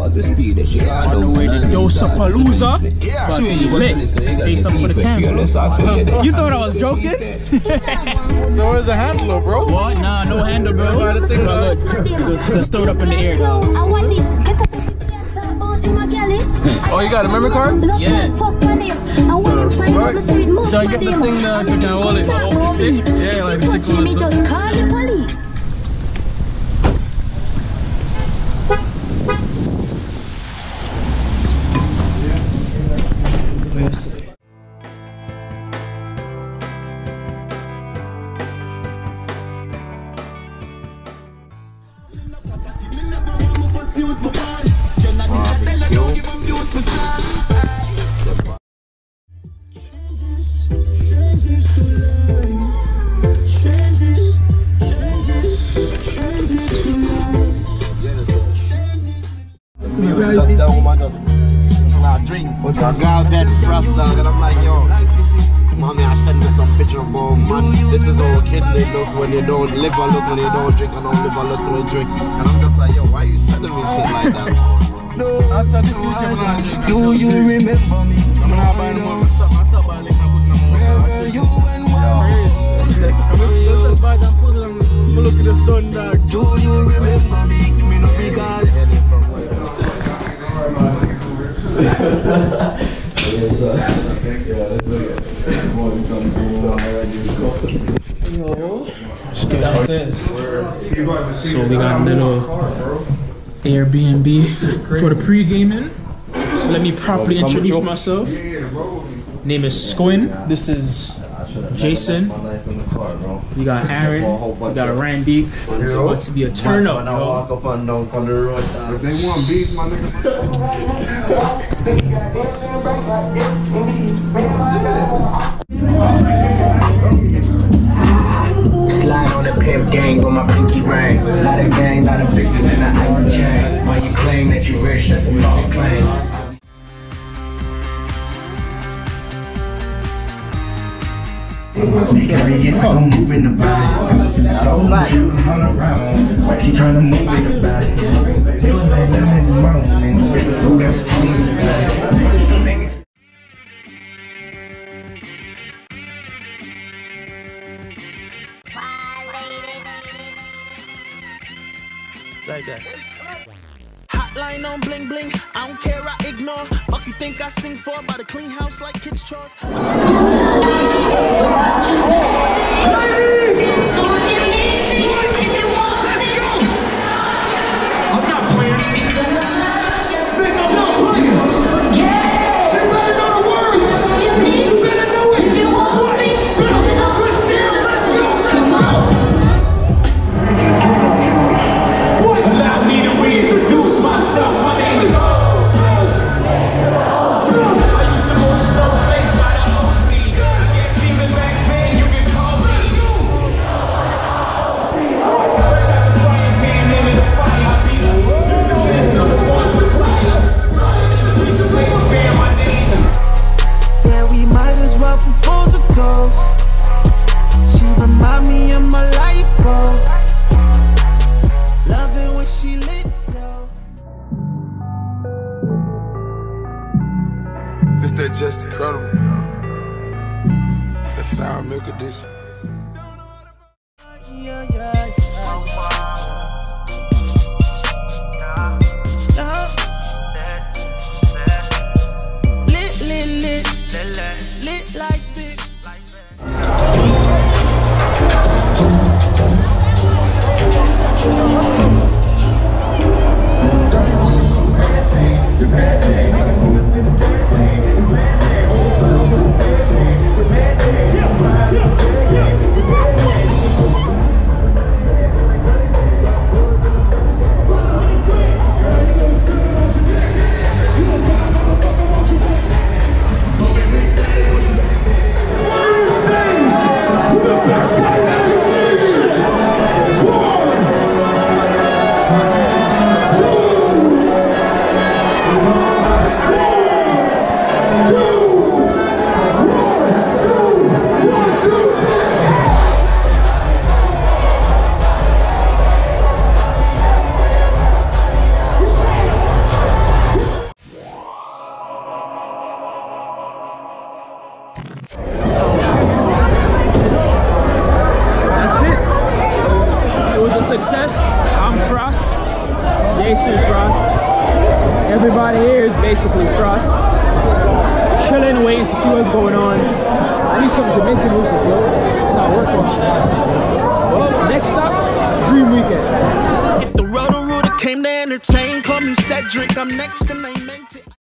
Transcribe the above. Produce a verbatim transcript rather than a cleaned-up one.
On the way to Dosapalooza. Soon lit. Say something for the camera. You thought I was joking? So where's the handler, bro? What? Nah, no handle, bro. Well, look, let's throw it up in the air, dog. Oh, you got a memory card? Yeah. Right. Should I get the thing that so I can hold it? Hold the stick? Yeah, like stick on it. Just call the police. But I got that frost dog and I'm like, yo, mommy, I send me some picture of man. This is how a kid they look when they don't live a look when they don't drink and don't live a look when they drink. And I'm just like, yo, why are you sending me shit like that? After this weekend, I'm drink. Do you remember me? I'm not buying them all. Stop, I stop buying them. Where were you and why? Let's buy them, put them, look at the stone dog. Do you remember me? Me no regard. So we got a little Airbnb for the pre-gaming. So let me properly introduce myself. Name is Squin. This is Jason. We got Aaron. We got Randy. It's about to be a turn up, yo. Walk up and down on the road. If they want beef, my Slide on the pimp gang with my pinky ring. Lot of gang, lot of pictures in the ice chain. While you claim that you rich, that's a false claim. I'm moving the body. I don't like you around. Like you trying to move in the body. That's like that. Hotline on bling bling. I don't care, I ignore. Fuck you think I sing for about a clean house like kids' chores. That's just incredible. That's sour milk edition. yeah, yeah. Lit, lit, lit, lit like big. Yeah. Success. I'm Frost. Jason Frost. Everybody here is basically Frost. Chilling, waiting to see what's going on. I need some Jamaican music, yo. It's not working. Well, next up, Dream Weekend. Get the rotor rooter came to entertain. Call me Cedric. I'm next and they meant it.